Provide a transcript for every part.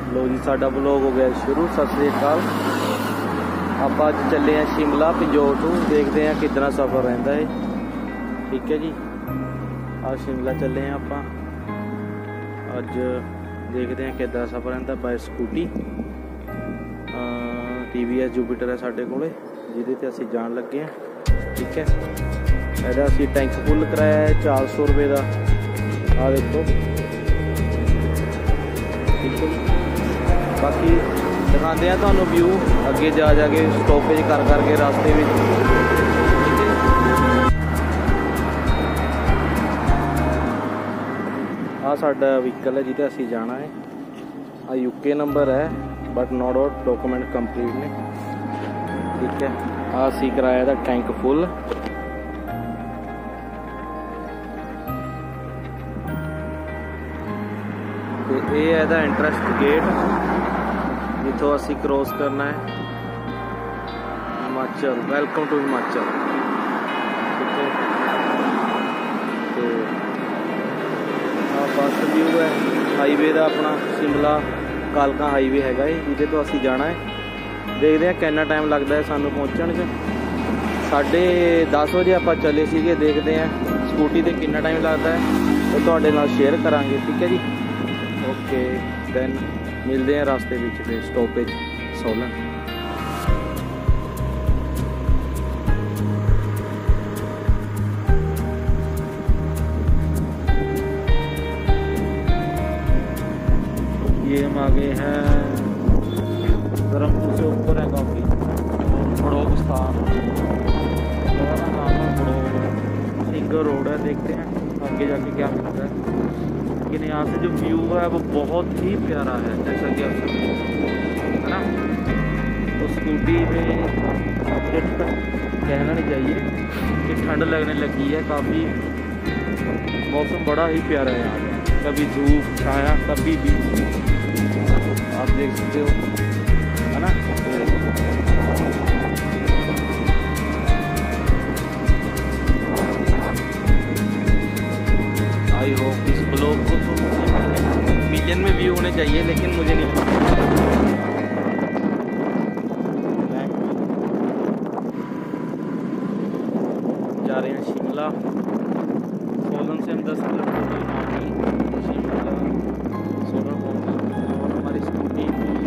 लो जी साडा व्लॉग हो गया शुरू। सत श्री अकाल। आप अज चले हैं शिमला पंजोर टू, देखते हैं कितना सफ़र रहता है। ठीक है जी, आज शिमला चले हैं आप अज, देखते हैं कितना सफ़र रहता बाय स्कूटी। TVS जुपिटर है साढ़े को, जिहदे असीं जान लगे हैं। ठीक है, ਇਹਦਾ ਅਸੀਂ टैंक फुल कराया है 400 रुपये का। आ देखो, ठीक है। बाकी दिखाते हैं तुहानूं व्यू अगे जा के स्टॉपेज कर करके रास्ते में। आ साडा व्हीकल है जिहते असीं जाना है। आ UK नंबर है but not out document complete ने। ठीक है, आ असीं कराया दा टैंक फुल। ये है दा इंटरेस्ट गेट जिथों असी क्रॉस करना है हिमाचल। Welcome to Himachal. ठीक है, तो बस व्यू है हाईवे का अपना शिमला कालका हाईवे हैगा जिहदे तो असी जाना है। देखते हैं कितना टाइम लगता है सानू पहुँचण च। 10:30 बजे आप चले सीगे, देखते हैं स्कूटी से कितना टाइम लगता है तो तुहाडे नाल शेयर करांगे। ठीक है जी, ओके। दैन मिलते हैं रास्ते में फिर स्टॉपेज सोलन। ये हम आ गए हैं धर्मपुर से ऊपर है काफ़ी, बड़ोग स्थान। जगह का नाम है बड़ोग, सिंगल रोड है। देखते हैं आगे जाके क्या मिलता है। लेकिन यहाँ से जो व्यू है वो बहुत ही प्यारा है, जैसा कि आप सकते है ना। तो स्कूटी में कहना नहीं चाहिए कि ठंड लगने लगी है काफ़ी। मौसम बड़ा ही प्यारा है यहाँ का, कभी धूप छाया कभी भी, आप देख सकते हो है ना। आई होप इस ब्लॉग को तो मिलियन में व्यू होने चाहिए, लेकिन मुझे नहीं जा रहे हैं शिमला। सोलन से हम 10 किलोमीटर शिमला सोलन पहुँचे और हमारी स्कूटी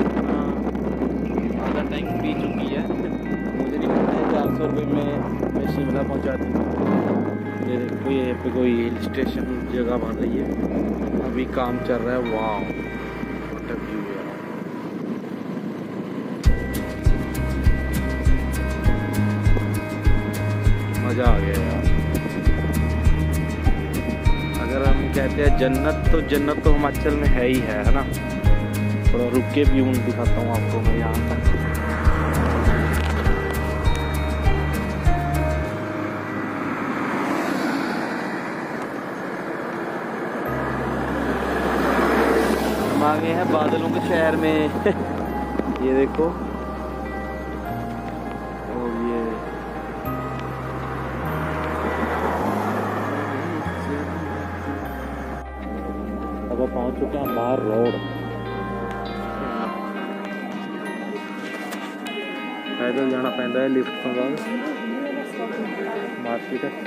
आधा टैंक पी चुकी है। मुझे नहीं पता है 400 रुपये में मैं शिमला पहुँचा दी। ये देखो, ये पे कोई हिल स्टेशन जगह बन रही है, अभी काम चल रहा है। वाह व्हाट अ व्यू है, मज़ा आ गया यार। अगर हम कहते हैं जन्नत, तो जन्नत तो हिमाचल में है ही है ना। थोड़ा रुक के व्यू दिखाता हूँ आपको मैं यहाँ पर। आ गए हैं बादलों के शहर में। ये देखो, और ये अब पहुंच चुके हैं बाहर रोड। पैदल जाना पैंदा है, लिफ्ट तो बाद मार्केट है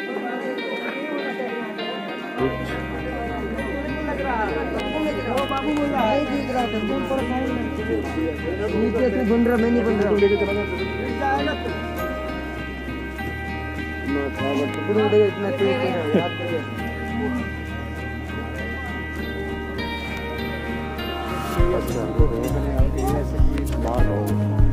नीचे से बन रहा, मैं नहीं बन रहा। इतना अच्छा